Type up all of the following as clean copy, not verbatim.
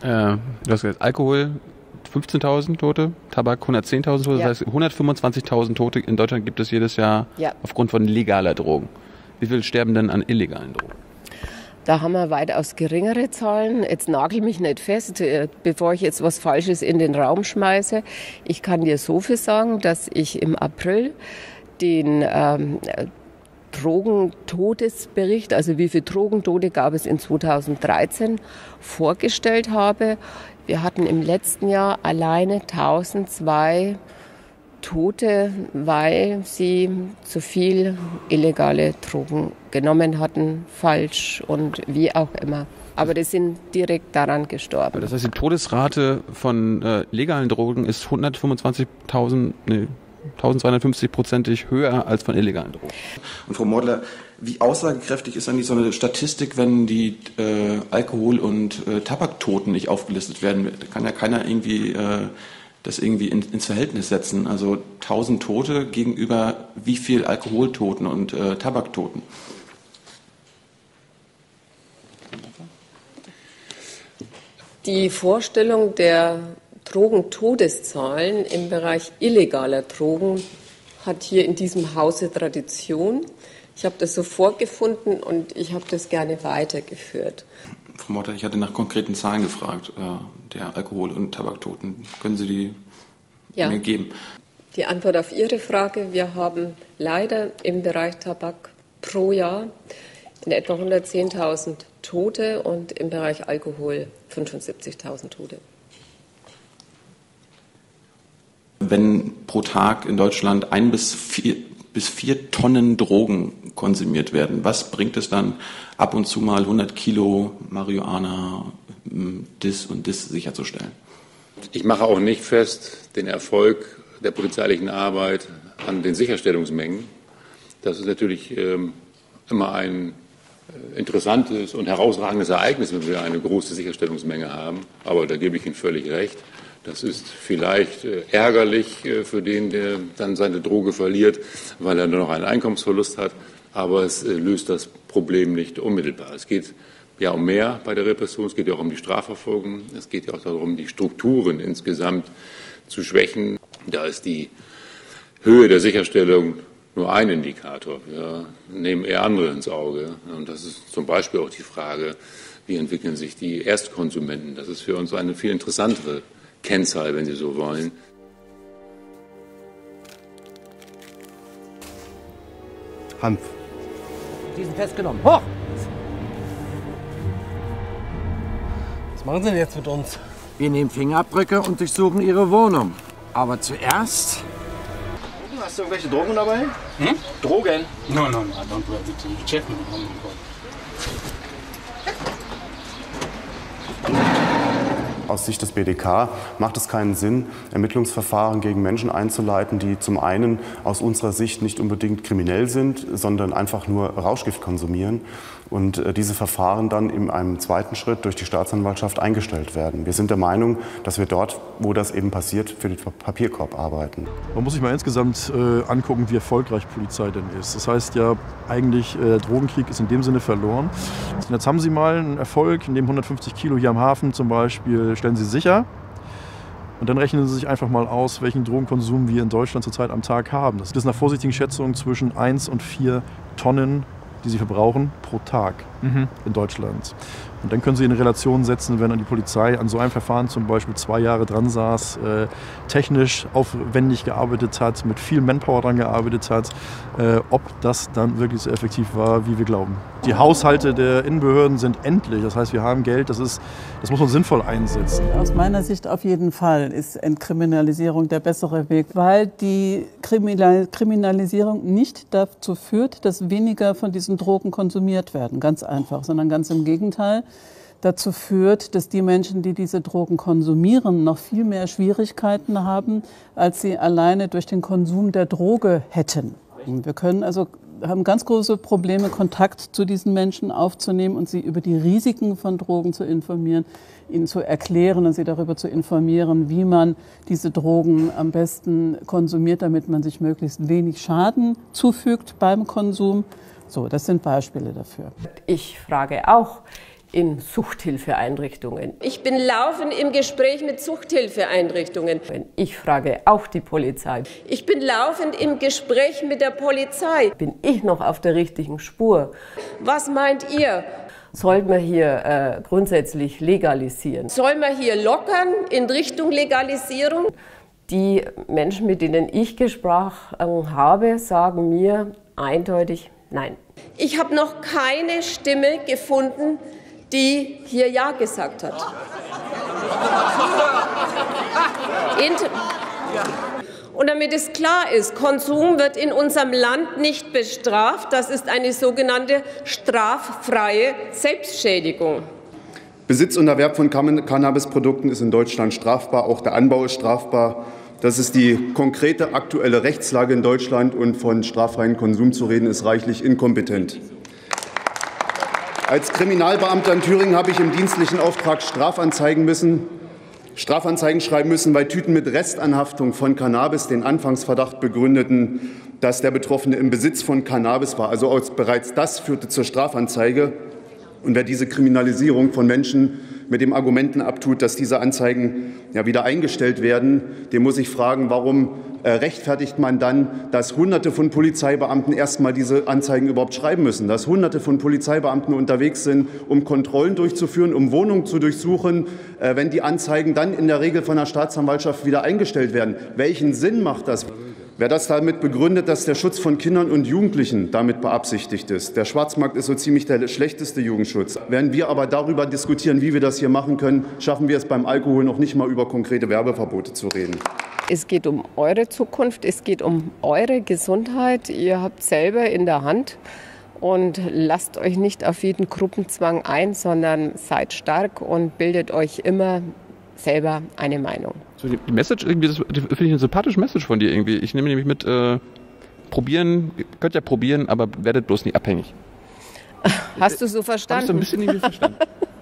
Du hast gesagt, Alkohol 15.000 Tote, Tabak 110.000 Tote, das heißt 125.000 Tote in Deutschland gibt es jedes Jahr aufgrund von legaler Drogen. Wie viel sterben denn an illegalen Drogen? Da haben wir weitaus geringere Zahlen. Jetzt nagel mich nicht fest, bevor ich jetzt was Falsches in den Raum schmeiße. Ich kann dir so viel sagen, dass ich im April den Drogentodesbericht, also wie viele Drogentote gab es in 2013, vorgestellt habe. Wir hatten im letzten Jahr alleine 1002 Tote, weil sie zu viel illegale Drogen genommen hatten, falsch und wie auch immer. Aber die sind direkt daran gestorben. Das heißt, die Todesrate von legalen Drogen ist 1250%ig höher als von illegalen Drogen. Und Frau Mordler, wie aussagekräftig ist eigentlich so eine Statistik, wenn die Alkohol- und Tabaktoten nicht aufgelistet werden? Da kann ja keiner irgendwie das irgendwie ins Verhältnis setzen. Also 1000 Tote gegenüber wie viel Alkoholtoten und Tabaktoten? Die Vorstellung der Drogentodeszahlen im Bereich illegaler Drogen hat hier in diesem Hause Tradition. Ich habe das so vorgefunden und ich habe das gerne weitergeführt. Frau Motter, ich hatte nach konkreten Zahlen gefragt, der Alkohol- und Tabaktoten. Können Sie die mir geben? Die Antwort auf Ihre Frage: Wir haben leider im Bereich Tabak pro Jahr in etwa 110.000 Tote und im Bereich Alkohol 75.000 Tote. Wenn pro Tag in Deutschland 1 bis 4 Tonnen Drogen konsumiert werden, was bringt es dann, ab und zu mal 100 Kilo Marihuana, das und das sicherzustellen? Ich mache auch nicht fest den Erfolg der polizeilichen Arbeit an den Sicherstellungsmengen. Das ist natürlich immer ein interessantes und herausragendes Ereignis, wenn wir eine große Sicherstellungsmenge haben. Aber da gebe ich Ihnen völlig recht. Das ist vielleicht ärgerlich für den, der dann seine Droge verliert, weil er nur noch einen Einkommensverlust hat. Aber es löst das Problem nicht unmittelbar. Es geht ja um mehr bei der Repression. Es geht ja auch um die Strafverfolgung. Es geht ja auch darum, die Strukturen insgesamt zu schwächen. Da ist die Höhe der Sicherstellung nur ein Indikator. Wir nehmen eher andere ins Auge. Und das ist zum Beispiel auch die Frage, wie entwickeln sich die Erstkonsumenten. Das ist für uns eine viel interessantere Kennzahl, wenn Sie so wollen. Hanf. Sie sind festgenommen. Hoch! Was machen Sie denn jetzt mit uns? Wir nehmen Fingerabdrücke und durchsuchen Ihre Wohnung. Aber zuerst... Hast du irgendwelche Drogen dabei? Hm? Drogen? No, I don't have it. Check me. Aus Sicht des BDK macht es keinen Sinn, Ermittlungsverfahren gegen Menschen einzuleiten, die zum einen aus unserer Sicht nicht unbedingt kriminell sind, sondern einfach nur Rauschgift konsumieren und diese Verfahren dann in einem zweiten Schritt durch die Staatsanwaltschaft eingestellt werden. Wir sind der Meinung, dass wir dort, wo das eben passiert, für den Papierkorb arbeiten. Man muss sich mal insgesamt angucken, wie erfolgreich Polizei denn ist. Das heißt ja eigentlich, der Drogenkrieg ist in dem Sinne verloren. Und jetzt haben Sie mal einen Erfolg, in dem 150 Kilo hier am Hafen zum Beispiel stellen Sie sicher. Und dann rechnen Sie sich einfach mal aus, welchen Drogenkonsum wir in Deutschland zurzeit am Tag haben. Das ist nach vorsichtigen Schätzungen zwischen 1 und 4 Tonnen, die Sie verbrauchen pro Tag in Deutschland. Und dann können Sie in Relation setzen, wenn an die Polizei an so einem Verfahren zum Beispiel 2 Jahre dran saß, technisch aufwendig gearbeitet hat, mit viel Manpower dran gearbeitet hat, ob das dann wirklich so effektiv war, wie wir glauben. Die Haushalte der Innenbehörden sind endlich. Das heißt, wir haben Geld, das muss man sinnvoll einsetzen. Aus meiner Sicht auf jeden Fall ist Entkriminalisierung der bessere Weg, weil die Kriminalisierung nicht dazu führt, dass weniger von diesen Drogen konsumiert werden, ganz einfach, sondern ganz im Gegenteil dazu führt, dass die Menschen, die diese Drogen konsumieren, noch viel mehr Schwierigkeiten haben, als sie alleine durch den Konsum der Droge hätten. Wir haben ganz große Probleme, Kontakt zu diesen Menschen aufzunehmen und sie über die Risiken von Drogen zu informieren, ihnen zu erklären und sie darüber zu informieren, wie man diese Drogen am besten konsumiert, damit man sich möglichst wenig Schaden zufügt beim Konsum. So, das sind Beispiele dafür. Ich frage auch in Suchthilfeeinrichtungen. Ich bin laufend im Gespräch mit Suchthilfeeinrichtungen. Ich frage auch die Polizei. Ich bin laufend im Gespräch mit der Polizei. Bin ich noch auf der richtigen Spur? Was meint ihr? Sollten wir hier grundsätzlich legalisieren? Sollen wir hier lockern in Richtung Legalisierung? Die Menschen, mit denen ich gesprochen habe, sagen mir eindeutig nein. Ich habe noch keine Stimme gefunden, die hier Ja gesagt hat. Und damit es klar ist, Konsum wird in unserem Land nicht bestraft. Das ist eine sogenannte straffreie Selbstschädigung. Besitz und Erwerb von Cannabisprodukten ist in Deutschland strafbar. Auch der Anbau ist strafbar. Das ist die konkrete aktuelle Rechtslage in Deutschland. Und von straffreien Konsum zu reden, ist reichlich inkompetent. Als Kriminalbeamter in Thüringen habe ich im dienstlichen Auftrag Strafanzeigen schreiben müssen, weil Tüten mit Restanhaftung von Cannabis den Anfangsverdacht begründeten, dass der Betroffene im Besitz von Cannabis war. Also bereits das führte zur Strafanzeige. Und wer diese Kriminalisierung von Menschen mit dem Argumenten abtut, dass diese Anzeigen ja wieder eingestellt werden, dem muss ich fragen, warum rechtfertigt man dann, dass Hunderte von Polizeibeamten erst mal diese Anzeigen überhaupt schreiben müssen, dass Hunderte von Polizeibeamten unterwegs sind, um Kontrollen durchzuführen, um Wohnungen zu durchsuchen, wenn die Anzeigen dann in der Regel von der Staatsanwaltschaft wieder eingestellt werden. Welchen Sinn macht das? Wer das damit begründet, dass der Schutz von Kindern und Jugendlichen damit beabsichtigt ist. Der Schwarzmarkt ist so ziemlich der schlechteste Jugendschutz. Während wir aber darüber diskutieren, wie wir das hier machen können, schaffen wir es beim Alkohol noch nicht mal über konkrete Werbeverbote zu reden. Es geht um eure Zukunft, es geht um eure Gesundheit. Ihr habt selber in der Hand und lasst euch nicht auf jeden Gruppenzwang ein, sondern seid stark und bildet euch immer selber eine Meinung. So, die Message, irgendwie, das finde ich eine sympathische Message von dir irgendwie. Ich nehme nämlich mit, probieren, könnt ja probieren, aber werdet bloß nicht abhängig. Hast du so verstanden? Hab ich so ein bisschen irgendwie verstanden.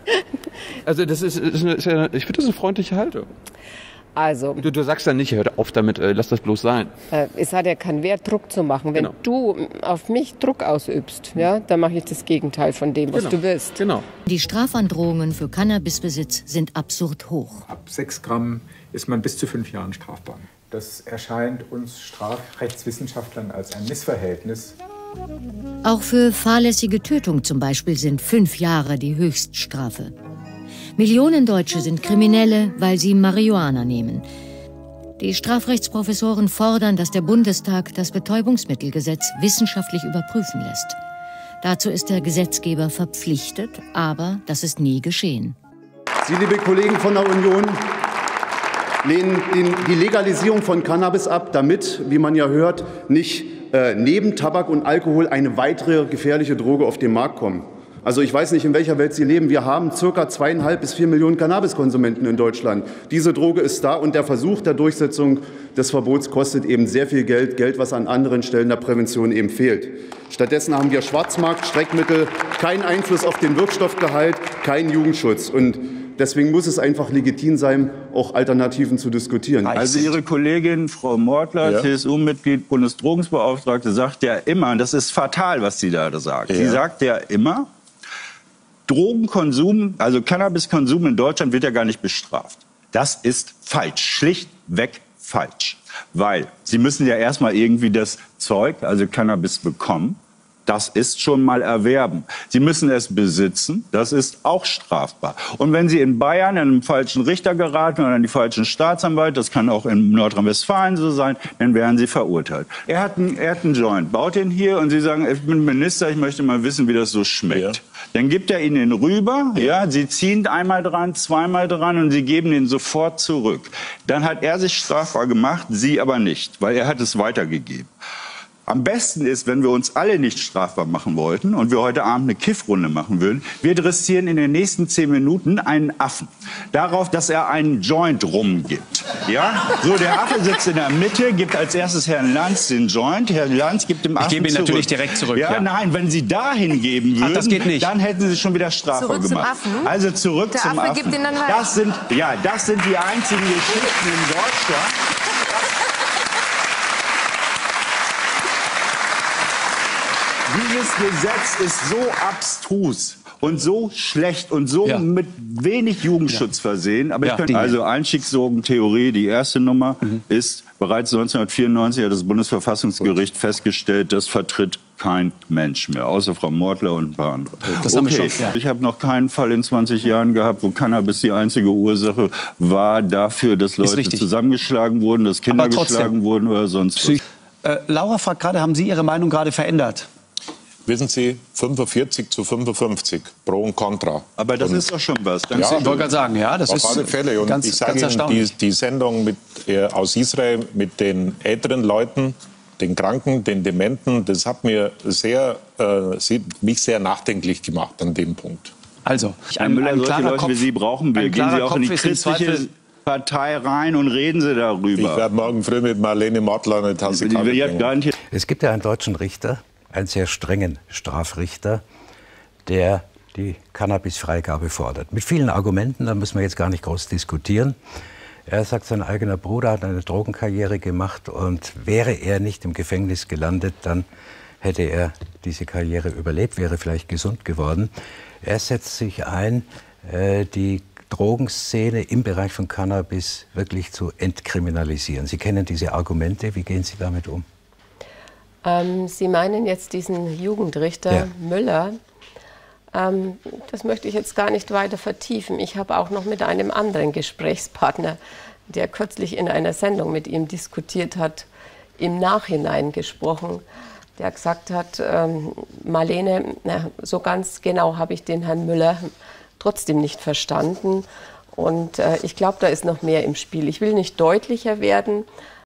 Also das ist ja, ich finde das eine freundliche Haltung. Also, du sagst dann nicht, hör auf damit, lass das bloß sein. Es hat ja keinen Wert, Druck zu machen. Wenn du auf mich Druck ausübst, ja, dann mache ich das Gegenteil von dem, was du willst. Genau. Die Strafandrohungen für Cannabisbesitz sind absurd hoch. Ab 6 Gramm ist man bis zu 5 Jahren strafbar. Das erscheint uns Strafrechtswissenschaftlern als ein Missverhältnis. Auch für fahrlässige Tötung zum Beispiel sind 5 Jahre die Höchststrafe. Millionen Deutsche sind Kriminelle, weil sie Marihuana nehmen. Die Strafrechtsprofessoren fordern, dass der Bundestag das Betäubungsmittelgesetz wissenschaftlich überprüfen lässt. Dazu ist der Gesetzgeber verpflichtet, aber das ist nie geschehen. Sie, liebe Kollegen von der Union, lehnen die Legalisierung von Cannabis ab, damit, wie man ja hört, nicht neben Tabak und Alkohol eine weitere gefährliche Droge auf den Markt kommt. Also ich weiß nicht, in welcher Welt Sie leben. Wir haben ca. 2,5 bis 4 Millionen Cannabiskonsumenten in Deutschland. Diese Droge ist da und der Versuch der Durchsetzung des Verbots kostet eben sehr viel Geld, Geld, was an anderen Stellen der Prävention eben fehlt. Stattdessen haben wir Schwarzmarkt, Streckmittel, keinen Einfluss auf den Wirkstoffgehalt, keinen Jugendschutz. Und deswegen muss es einfach legitim sein, auch Alternativen zu diskutieren. Also Ihre Kollegin Frau Mortler, CSU-Mitglied, Bundesdrogenbeauftragte, sagt ja immer, und das ist fatal, was sie da sagt, sie sagt ja immer, Drogenkonsum, also Cannabiskonsum in Deutschland wird ja gar nicht bestraft. Das ist falsch, schlichtweg falsch. Weil Sie müssen ja erstmal irgendwie das Zeug, also Cannabis, bekommen. Das ist schon mal erwerben. Sie müssen es besitzen. Das ist auch strafbar. Und wenn Sie in Bayern an einen falschen Richter geraten oder an die falschen Staatsanwalt, das kann auch in Nordrhein-Westfalen so sein, dann werden Sie verurteilt. Er hat einen Joint, baut den hier und Sie sagen, ich bin Minister, ich möchte mal wissen, wie das so schmeckt. Ja. Dann gibt er Ihnen den rüber, ja, Sie ziehen einmal dran, zweimal dran und Sie geben den sofort zurück. Dann hat er sich strafbar gemacht, Sie aber nicht, weil er hat es weitergegeben. Am besten ist, wenn wir uns alle nicht strafbar machen wollten und wir heute Abend eine Kiffrunde machen würden, wir dressieren in den nächsten 10 Minuten einen Affen darauf, dass er einen Joint rumgibt. Ja? So, der Affe sitzt in der Mitte, gibt als erstes Herrn Lanz den Joint. Herr Lanz gibt dem Affen zurück. Ich gebe ihn natürlich direkt zurück. Ja, nein, wenn Sie dahin geben würden, das geht nicht. Dann hätten Sie schon wieder strafbar zurück gemacht. Zum Affen? Also zurück der zum Affe Affen. Gibt ihn dann weiter. Das sind die einzigen Geschichten in Deutschland. Dieses Gesetz ist so abstrus und so schlecht und so mit wenig Jugendschutz versehen. Aber also Einstiegsdrogentheorie, die erste Nummer ist, bereits 1994 hat das Bundesverfassungsgericht festgestellt, das vertritt kein Mensch mehr, außer Frau Mortler und ein paar andere. Das haben wir schon, Ich habe noch keinen Fall in 20 Jahren gehabt, wo Cannabis die einzige Ursache war dafür, dass Leute zusammengeschlagen wurden, dass Kinder geschlagen wurden oder sonst was. Laura fragt gerade, haben Sie Ihre Meinung gerade verändert? Wissen Sie, 45 zu 55, pro und contra. Aber das ist doch schon was. Ich wollte gerade sagen, ja, das ist auf alle Fälle. Und ganz, ich sage ganz Ihnen, die Sendung aus Israel mit den älteren Leuten, den Kranken, den Dementen, das hat mir mich sehr nachdenklich gemacht an dem Punkt. Also, Herr Müller, solche Leute wie Sie brauchen wir. Gehen Sie auch in die christliche Partei rein und reden Sie darüber. Ich werde morgen früh mit Marlene Mortler eine Tasse Kaffee trinken. Es gibt ja einen deutschen Richter, einen sehr strengen Strafrichter, der die Cannabis-Freigabe fordert. Mit vielen Argumenten, da müssen wir jetzt gar nicht groß diskutieren. Er sagt, sein eigener Bruder hat eine Drogenkarriere gemacht und wäre er nicht im Gefängnis gelandet, dann hätte er diese Karriere überlebt, wäre vielleicht gesund geworden. Er setzt sich ein, die Drogenszene im Bereich von Cannabis wirklich zu entkriminalisieren. Sie kennen diese Argumente, wie gehen Sie damit um? Sie meinen jetzt diesen Jugendrichter Müller. Das möchte ich jetzt gar nicht weiter vertiefen. Ich habe auch noch mit einem anderen Gesprächspartner, der kürzlich in einer Sendung mit ihm diskutiert hat, im Nachhinein gesprochen, der gesagt hat, Marlene, so ganz genau habe ich den Herrn Müller trotzdem nicht verstanden. Und ich glaube, da ist noch mehr im Spiel. Ich will nicht deutlicher werden,